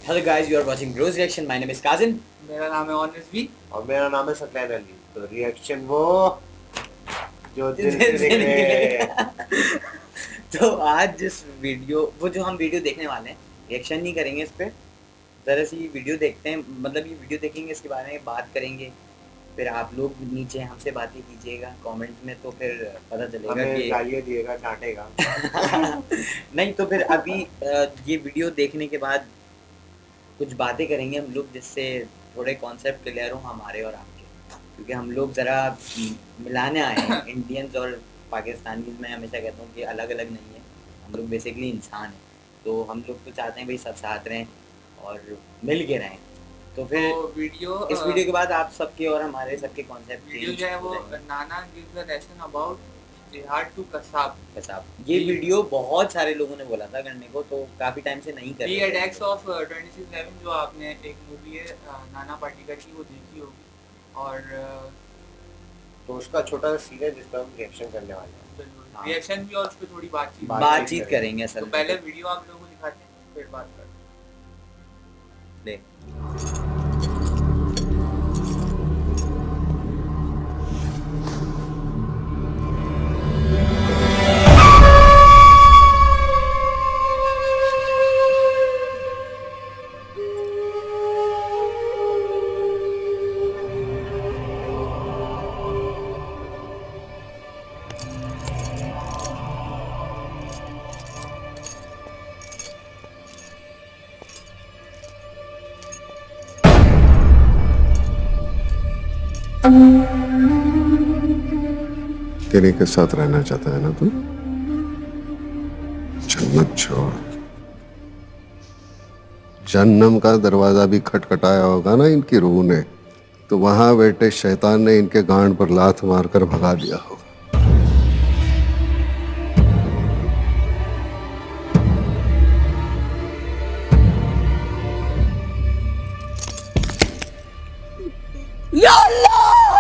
Hello guys, you are watching Bros Reaction. My name is Kazin. मेरा नाम है honestly और मेरा नाम है सत्यान अली। तो रिएक्शन वो जो दिल से निकले। तो आज जिस वीडियो वो जो हम वीडियो देखने वाले हैं, रिएक्शन नहीं करेंगे इस पे, जरा सी वीडियो देखते हैं। मतलब ये वीडियो देखेंगे, इसके बारे में बात करेंगे, फिर आप लोग नीचे हमसे बातें कीजिएगा कमेंट में, तो फिर पता चलेगा कि गालियाँ दिएगा, डांटेगा। नहीं तो फिर अभी ये वीडियो देखने के बाद कुछ बातें करेंगे हम लोग, जिससे थोड़े कॉन्सेप्ट क्लियर हो हमारे और आपके, क्योंकि हम लोग ज़रा मिलाने आए हैं इंडियंस और पाकिस्तानी। मैं हमेशा कहता हूँ कि अलग अलग नहीं है, हम लोग बेसिकली इंसान हैं। तो हम लोग तो चाहते हैं भाई सब साथ रहें और मिल के रहें। तो फिर तो इस वीडियो के बाद आप सबके और हमारे सबके कॉन्सेप्ट वीडियो जो है वो Nana gives a lesson about jihad to Kasab. ये वीडियो बहुत सारे लोगों ने बोला था करने को, तो काफी टाइम से नहीं कर रहे। अटैक्स ऑफ 26/11 जो आपने एक मूवी है नाना पाटेकर की, वो देखी होगी, और तो उसका छोटा सा सीन है जिस पर हम रिएक्शन करने वाले हैं। रिएक्शन भी और उस पर थोड़ी बातचीत करेंगे असल में। तो पहले वीडियो आप लोगों को दिखाते हैं, फिर बात करते हैं। तेरे के साथ रहना चाहता है ना तू? जन्नत छोड़। जन्नम का दरवाजा भी खटखटाया होगा ना इनकी रूह ने, तो वहां बैठे शैतान ने इनके गांड पर लात मारकर भगा दिया होगा। या अल्लाह!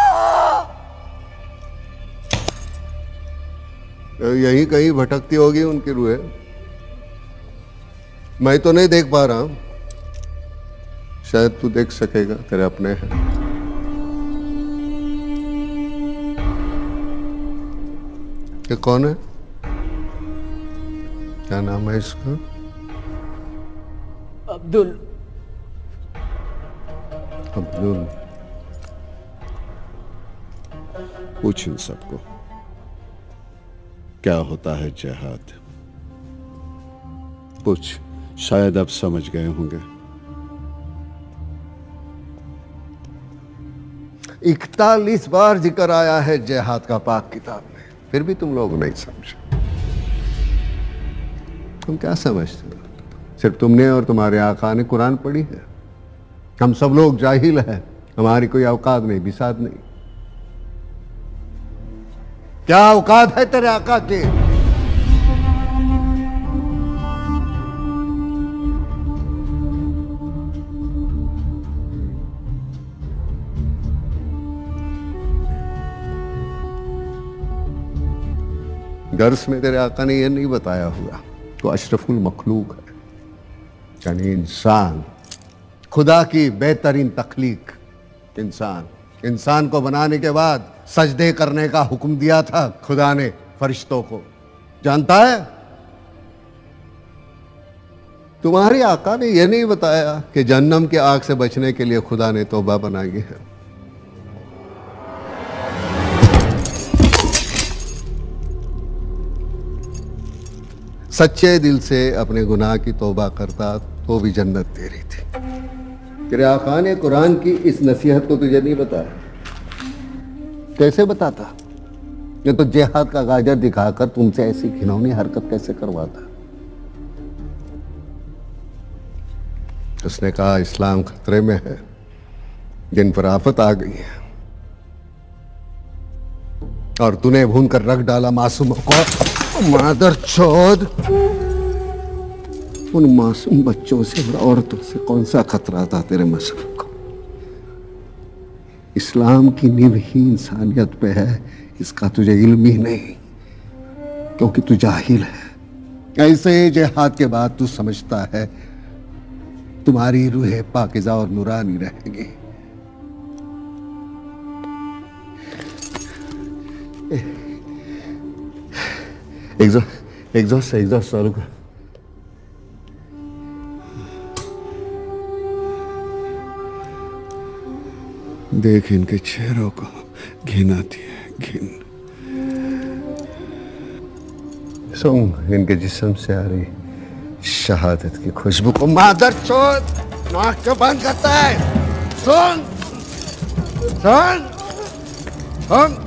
यही कहीं भटकती होगी उनकी रूहें, मैं तो नहीं देख पा रहा हूं, शायद तू देख सकेगा, तेरे अपने हैं। ये कौन है? क्या नाम है इसका? अब्दुल। अब्दुल। पूछ इन सबको क्या होता है जिहाद। पूछ, शायद अब समझ गए होंगे। 41 बार जिक्र आया है जिहाद का पाक किताब में, फिर भी तुम लोग नहीं समझे। तुम क्या समझते हो? सिर्फ तुमने और तुम्हारे आका ने कुरान पढ़ी है। हम सब लोग जाहिल हैं, हमारी कोई औकात नहीं, बिसात नहीं। क्या औकात है तेरे आका की? दर्स में तेरे आका ने यह नहीं बताया हुआ तो अशरफुल मखलूक है, यानी इंसान, खुदा की बेहतरीन तख्लीक। इंसान को बनाने के बाद सजदे करने का हुक्म दिया था खुदा ने फरिश्तों को, जानता है? तुम्हारे आका ने यह नहीं बताया कि जहन्नम की आग से बचने के लिए खुदा ने तौबा बनाई है। सच्चे दिल से अपने गुनाह की तौबा करता तो भी जन्नत तेरी थी। तेरे आका ने कुरान की इस नसीहत को तुझे नहीं बताया, कैसे बताता? ये तो जिहाद का गाजर दिखाकर तुमसे ऐसी घिनौनी हरकत कैसे करवाता? उसने कहा इस्लाम खतरे में है, जिन पर आफत आ गई है, और तूने भून कर रख डाला मासूमों को। मादरचोद, उन मासूम बच्चों से और औरतों से कौन सा खतरा था तेरे मजहब को? इस्लाम की नींव ही इंसानियत पे है, इसका तुझे इल्म ही नहीं, क्योंकि तू जाहिल है। ऐसे जिहाद के बाद तू समझता है तुम्हारी रूह पाकिज़ा और नूरानी रहेगी। एग्जॉस्ट चालू कर। देख इनके चेहरों को घिन आती है, घिन। सुन इनके जिस्म से आ रही शहादत की खुशबू को। मादरचोद, नाक क्यों बंद करता है? सुन सुन सुन।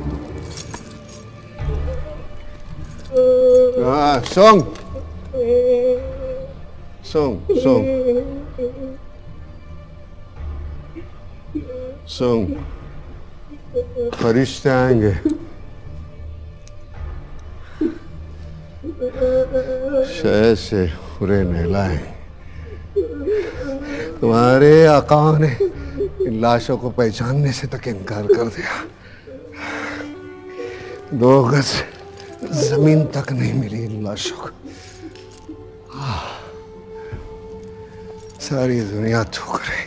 सुन सुन सुन सुन। फरिश्ते आएंगे, शहर से पूरे नहलाएं। तुम्हारे आका ने इन लाशों को पहचानने से तक इनकार कर दिया। 2 गज जमीन तक नहीं मिली इन लाशों को। सारी दुनिया थूक रही।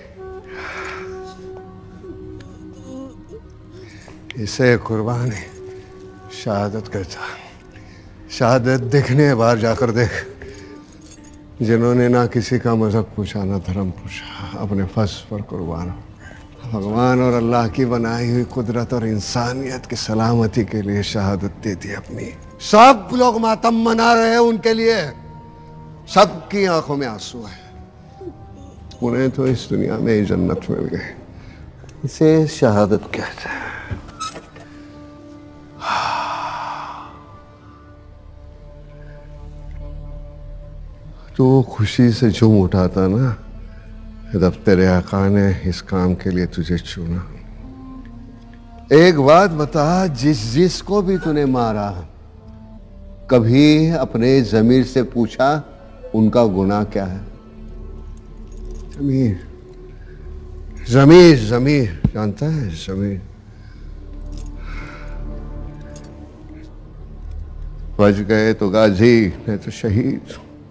इसे कुर्बानी शहादत कहता। शहादत देखने बाहर जाकर देख, जिन्होंने ना किसी का मजहब पूछा ना धर्म पूछा, अपने फर्ज पर कुर्बान, भगवान और अल्लाह की बनाई हुई कुदरत और इंसानियत की सलामती के लिए शहादत दे दी अपनी। सब लोग मातम मना रहे हैं उनके लिए, सबकी आंखों में आंसू है। उन्हें तो इस दुनिया में ही जन्नत मिल गई। इसे शहादत कहते हैं। तो खुशी से झूम उठा था ना जब तेरे आका ने इस काम के लिए तुझे चुना। एक बात बता, जिस को भी तूने मारा, कभी अपने जमीर से पूछा उनका गुनाह क्या है? जमीर जमीर जमीर जानता है? जमीर बच गए तो गाजी, नहीं तो शहीद।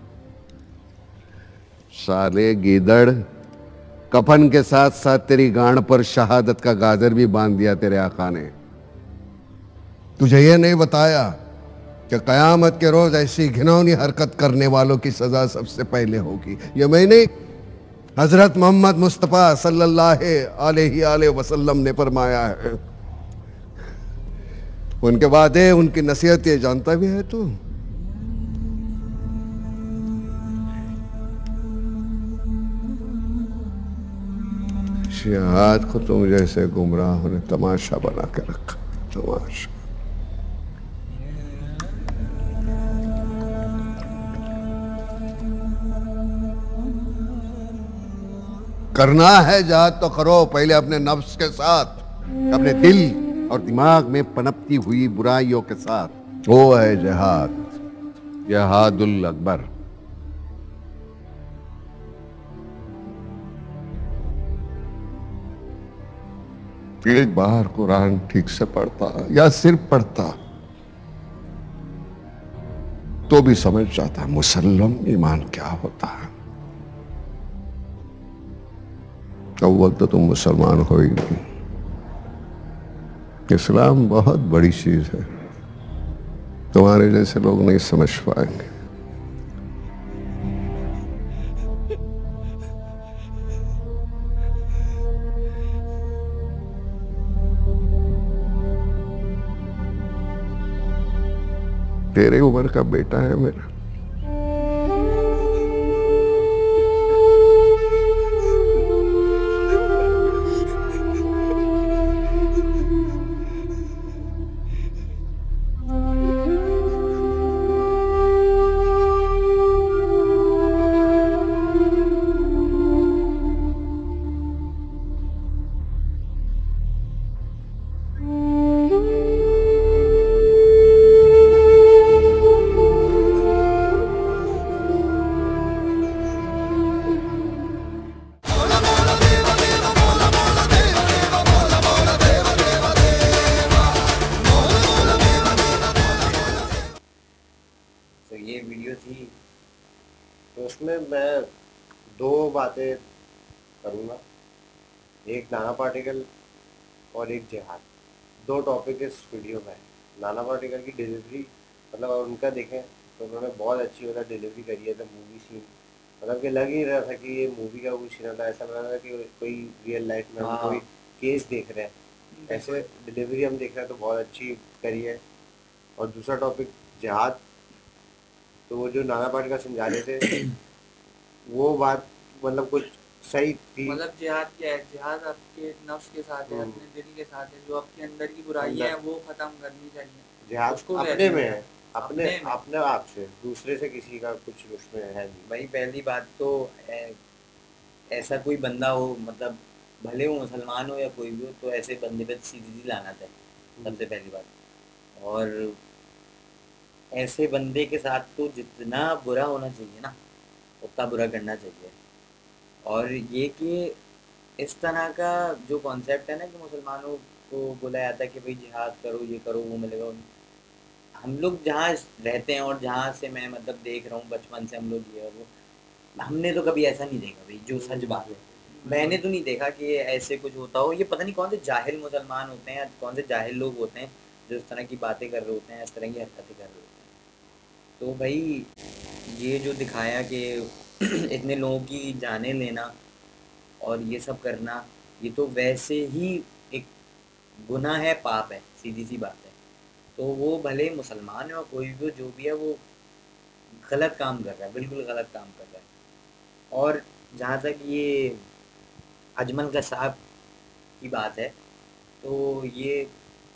साले गीदड़, कफन के साथ साथ तेरी गांड पर शहादत का गाजर भी बांध दिया तेरे आका ने। तुझे ये नहीं बताया कि कयामत के रोज ऐसी घिनौनी हरकत करने वालों की सजा सबसे पहले होगी। ये मैं नहीं, हजरत मोहम्मद मुस्तफ़ा सल्लल्लाहु अलैहि वसल्लम ने फरमाया है। उनके बाद उनकी नसीहत ये जानता भी है तू? जिहाद को तुम जैसे गुमराहों ने तमाशा बना के रखा। तमाशा। करना है जिहाद तो करो, पहले अपने नफ्स के साथ, अपने दिल और दिमाग में पनपती हुई बुराइयों के साथ। वो है जिहाद, जिहादुल अकबर। एक बार कुरान ठीक से पढ़ता या सिर्फ पढ़ता तो भी समझ जाता मुसल्लम ईमान क्या होता है। अव्वल तो तुम मुसलमान हो ही नहीं। इस्लाम बहुत बड़ी चीज है, तुम्हारे जैसे लोग नहीं समझ पाएंगे। तेरे उम्र का बेटा है मेरा। दो बातें करूँगा, एक नाना पाटेकर और एक जिहाद। दो टॉपिक इस वीडियो में है। नाना पाटेकर की डिलीवरी, मतलब अगर उनका देखें तो उन्होंने बहुत अच्छी मतलब डिलीवरी करी है। द मूवी सीन, मतलब कि लग ही रहा था कि ये मूवी का कुछ सीन था, ऐसा लग रहा था कि कोई रियल लाइफ में हम कोई केस देख रहे हैं, ऐसे डिलीवरी हम देख रहे हैं, तो बहुत अच्छी करी है। और दूसरा टॉपिक जिहाद, तो वो जो नाना पाटेकर समझा रहे थे वो बात मतलब कुछ सही थी। मतलब जिहाद क्या है? जिहाद आपके नफ्स के साथ है, अपने दिल के साथ है, जो आपके अंदर की बुराइयां हैं वो खत्म करनी चाहिए। जिहाद उसको अपने कहते में हैं है, अपने अपने आप से, दूसरे से किसी का कुछ उसमें है नहीं। भाई पहली बात तो ऐसा कोई बंदा हो, मतलब भले वो मुसलमान हो या कोई भी हो, तो ऐसे बंदे पे सीधी सी लानत है, सबसे पहली बात। और ऐसे बंदे के साथ तो जितना बुरा होना चाहिए ना, उतना बुरा करना चाहिए। और ये कि इस तरह का जो कॉन्सेप्ट है ना कि मुसलमानों को बोला जाता है कि भाई जिहाद करो, ये करो, वो मिलेगा। हम लोग जहाँ रहते हैं और जहाँ से मैं मतलब देख रहा हूँ बचपन से, हम लोग ये और वो, हमने तो कभी ऐसा नहीं देखा भाई, जो सच बात है। मैंने तो नहीं देखा कि ऐसे कुछ होता हो। ये पता नहीं कौन से जाहिल मुसलमान होते हैं या कौन से जाहिल लोग होते हैं जो इस तरह की बातें कर रहे होते हैं, इस तरह की हरकतें कर रहे होते हैं। तो भाई ये जो दिखाया कि इतने लोगों की जानें लेना और ये सब करना, ये तो वैसे ही एक गुनाह है, पाप है, सीधी सी बात है। तो वो भले मुसलमान है और कोई भी हो, जो भी है, वो गलत काम कर रहा है, बिल्कुल गलत काम कर रहा है। और जहाँ तक ये अजमल कसाब की बात है, तो ये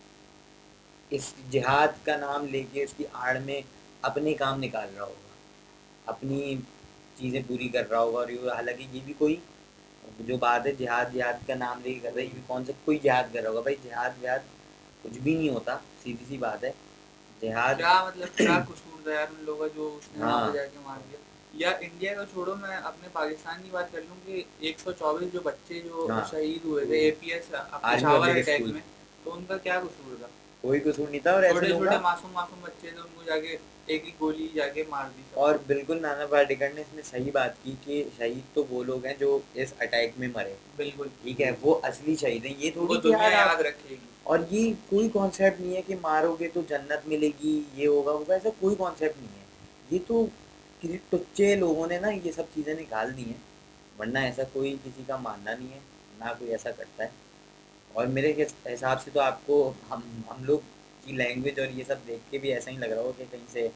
इस जिहाद का नाम लेके इसकी आड़ में अपने काम निकाल रहा होगा, अपनी चीज़ें पूरी कर रहा होगा। और ये हालांकि ये भी कोई जो बात है जिहाद जिहाद का नाम लेके कर रहा है, ये भी कौन सा कोई जिहाद कर रहा होगा भाई? जिहाद विहाद कुछ भी नहीं होता, सीधी सी बात है। जिहाद क्या मतलब क्या कसूर था यार उन लोगों का जो उसने वहाँ पे हाँ जाके मार दिया? या इंडिया का छोड़ो, मैं अपने पाकिस्तान की बात कर लूँ कि 124 जो बच्चे जो हाँ, शहीद हुए थे APS army Peshawar public attack school में, तो उनका क्या कसूर था? कोई कसूर नहीं था। और ऐसे छोटे लोगों छोटे का, मासूम मासूम बच्चे थे, उनको जाके एक ही गोली जाके मार दी सब। और बिल्कुल नाना पाटेकर ने इसमें सही बात की कि शहीद तो वो लोग हैं जो इस अटैक में मरे, बिल्कुल ठीक है, वो असली शहीद हैं। ये वो थोड़ी कि दुनिया यार आप, याद रखेगी। और ये कोई कॉन्सेप्ट नहीं है कि मारोगे तो जन्नत मिलेगी, ये होगा वो, ऐसा कोई कॉन्सेप्ट नहीं है। ये तो किसी टुच्चे लोगों ने ना ये सब चीज़ें निकाल दी हैं, वरना ऐसा कोई किसी का मानना नहीं है, ना कोई ऐसा करता है। और मेरे हिसाब से तो आपको हम लोग की लैंग्वेज और ये सब देख के भी ऐसा ही लग रहा हो कि कहीं से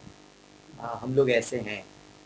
हम लोग ऐसे हैं।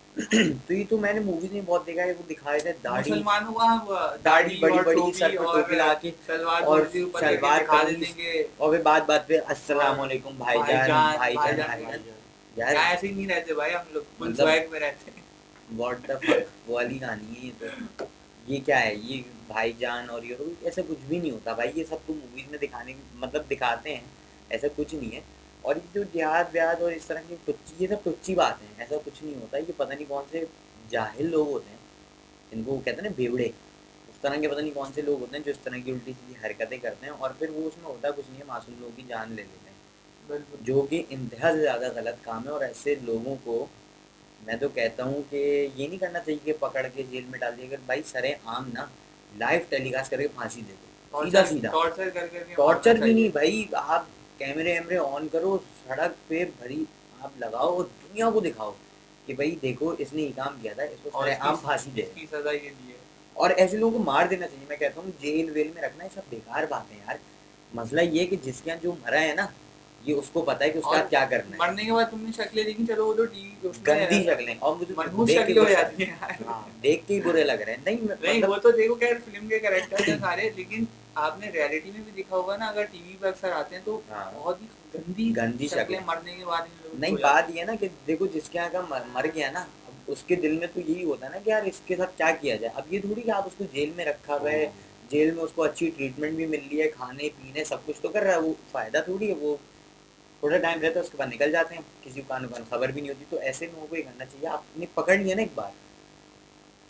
तो ये तो मैंने मूवीज में बहुत देखा है, वो दिखाए थे दाढ़ी, मुसलमानों का दाढ़ी दाढ़ी बड़ी और बड़ी, सर टोपी पे और टोपी लगा के, सलवार और थोड़ी सी ऊपर करके शलवार दिखा कमीज, देते हैं कि और फिर बात बात पे अस्सलाम और वालेकुम भाईजान, भाईजान भाईजान। यार क्या ऐसे ही नहीं रहते भाई, हम लोग फुल मतलब स्वैग में रहते हैं। व्हाट द फक वाली कहानी है ये तो। ये क्या है ये भाईजान और ये तो ऐसा कुछ भी नहीं होता भाई। ये सब तो मूवीज में दिखाने मतलब दिखाते हैं, ऐसा कुछ नहीं है। और ये जो जिहाद व्याद और इस तरह की टुच्ची, ये सब टुच्ची बात है, ऐसा कुछ नहीं होता। ये पता नहीं कौन से जाहिल लोग होते हैं, इनको वो कहते हैं ना बेवड़े, उस तरह के पता नहीं कौन से लोग होते हैं जो इस तरह की उल्टी सीधी हरकतें करते हैं। और फिर वो उसमें होता कुछ नहीं है, मासूम लोगों की जान ले लेते हैं, जो कि इंतहा से ज़्यादा गलत काम है। और ऐसे लोगों को मैं तो कहता हूँ कि ये नहीं करना चाहिए कि पकड़ के जेल में डाल दिया। अगर भाई सरे आम ना लाइव टेलीकास्ट करके फांसी दे दो, सीधा सीधा। टॉर्चर करके टॉर्चर भी नहीं भाई, आप कैमरे वैमरे ऑन करो, सड़क पे भरी आप लगाओ और दुनिया को दिखाओ कि भाई देखो इसने ये काम किया था, इसको सरे आम फांसी दे। इसकी सजा ये दी है। और ऐसे लोगों को मार देना चाहिए। मैं कहता हूँ जेल वेल में रखना ये सब बेकार बात है यार। मसला ये है कि जिसके यहाँ जो मरा है ना, ये उसको पता है कि उसका क्या करना है। मरने के बाद तुमने शक्लें देखी, चलो वो तो टीवी गंदी शक्लें, और मुझे मनहूस देख के शक्लें हो गुस्सा, जाती हैं। हाँ, देख के ही बुरे लग रहे हैं। नहीं नहीं मतलब, वो तो देखो खैर फिल्म के कैरेक्टर हैं सारे, लेकिन आपने रियलिटी में भी देखा होगा ना, अगर टीवी पे अक्सर आते हैं तो हाँ, बहुत ही गंदी शक्लें मरने के बाद इन लोगों नहीं को बात ये है ना कि देखो जिसके यहाँ का मर गया ना, अब उसके दिल में तो यही होता है ना कि यार इसके साथ क्या किया जाए। अब ये थोड़ी कि आप उसको जेल में रखा हुआ है, जेल में उसको अच्छी ट्रीटमेंट भी मिल रही है, खाने पीने सब कुछ तो कर रहा है, वो फायदा थोड़ी है। वो थोड़ा टाइम रहता है उसके बाद निकल जाते हैं, किसी को कान खबर भी नहीं होती। तो ऐसे लोगों को ये करना चाहिए, आपने पकड़ लिया ना एक बार,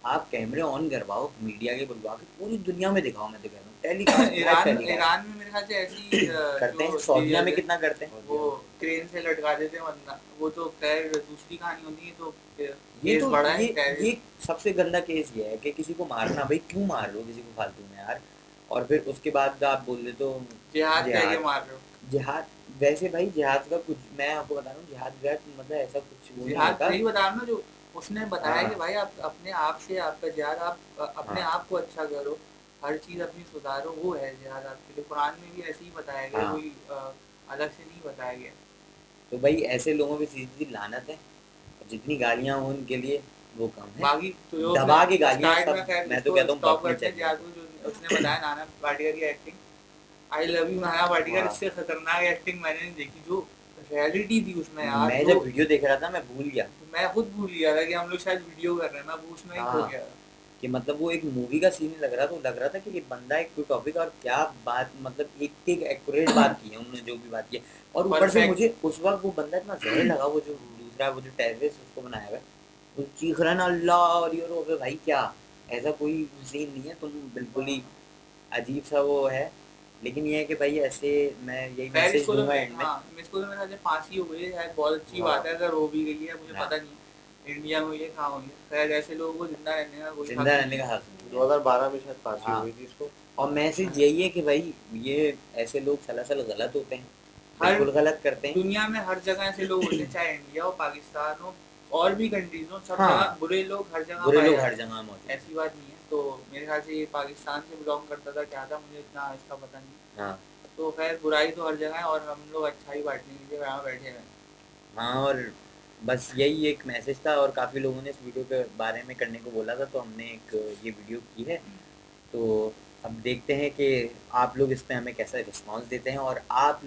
आप कैमरे ऑन करवाओ, मीडिया के बुलवा के पूरी दुनिया में दिखाओ। मैं तो कह रहा हूँ टेलीकास्ट ईरान में मेरे ख्याल से ऐसी करते हैं, सऊदीया में कितना करते हैं, वो क्रेन से लटका देते हैं वरना वो तो खैर दूसरी कहानी होती है। तो ये केस तो बड़ा है, ये सबसे गंदा केस ये है कि किसी को मारना, भाई क्यों मार रहे हो किसी को फालतू में यार, और फिर उसके बाद आप बोल दे तो जिहाद कह के मार रहे हो। जिहाद वैसे भाई जिहाद का कुछ, मैं आपको बता रहा हूँ जिहाद मतलब ऐसा कुछ वो नहीं होता। नहीं बता रहा ना, जो उसने बताया कि भाई आप अपने आप से आपका जिहाद, आप अपने आप को अच्छा करो, हर चीज़ अपनी सुधारो, वो है जिहाद आपके लिए। कुरान में भी ऐसे ही बताया गया, कोई अलग से नहीं बताया गया। तो भाई ऐसे लोगों पे सीधी लानत है, जितनी गालियाँ हो उनके लिए वो कम है, बाकी तो दबा के गालियाँ सब, मैं तो कहता हूँ स्टॉप करते हैं। जिहाद को जो उसने बताया नाना पाटेकर की acting, I love you Nana Patekar, इससे खतरनाक एक्टिंग मैंने नहीं देखी। जो रियलिटी थी उसमें यार, मैं जब वीडियो देख रहा था मैं भूल गया, मैं खुद भूल गया था कि हम लोग शायद वीडियो कर रहे हैं, मैं उसमें ही खो गया कि मतलब वो एक मूवी का सीन लग रहा था। तो लग रहा था कि ये बंदा एक कोई टॉपिक और क्या बात, मतलब एक एक एक्यूरेट बात की है उन्होंने, जो भी बात की है। और ऊपर से मुझे उस वक्त वो बंदा इतना जहर लगा, वो जो दूसरा वो जो टेररिस्ट उसको बनाया हुआ वो चीख रहा ना अल्लाह, और ये रो भाई क्या, ऐसा कोई सीन नहीं है, तुम बिल्कुल ही अजीब सा वो है। लेकिन ये है कि भाई ऐसे मैं यही मैसेज दूंगा एंड में। इसको तो मेरे ख्याल से फांसी हो गई है, बहुत अच्छी बात है अगर हो भी गई है, मुझे पता नहीं इंडिया में ये कहाँ हुई है। खैर ऐसे लोगों को जिंदा रहने का हक 2012 में शायद फांसी हुई थी इसको। और मैसेज यही है कि भाई ये ऐसे लोग सलासल गलत होते हैं, बिल्कुल गलत करते हैं। दुनिया में हर जगह ऐसे लोग होते हैं, चाहे इंडिया हो, पाकिस्तान हो, और भी कंट्रीज हो, सब जगह बुरे लोग हर जगह मौजूद, ऐसी बात नहीं है। तो मेरे ख्याल से ये पाकिस्तान से बिलोंग करता था, क्या था मुझे इतना इसका पता नहीं। हाँ तो खैर बुराई तो हर जगह है, और हम लोग अच्छाई बांटने के लिए यहाँ बैठे हैं। हाँ और बस यही एक मैसेज था, और काफ़ी लोगों ने इस वीडियो के बारे में करने को बोला था, तो हमने एक ये वीडियो की है। तो अब देखते हैं कि आप लोग इस पर हमें कैसा रिस्पांस देते हैं, और आप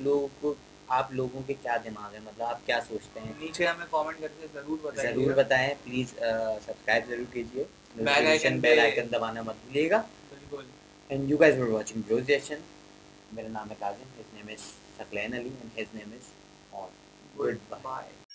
लोगों के क्या दिमाग है, मतलब आप क्या सोचते हैं, नीचे हमें कमेंट करके ज़रूर बताएं। प्लीज़ सब्सक्राइब ज़रूर कीजिए, बेल आइकन दबाना मत भूलिएगा। बिल्कुल। And you guys were watching bros reaction. मेरा नाम है Kazim, his name is Saqlain Ali and his name is Aun. Good bye.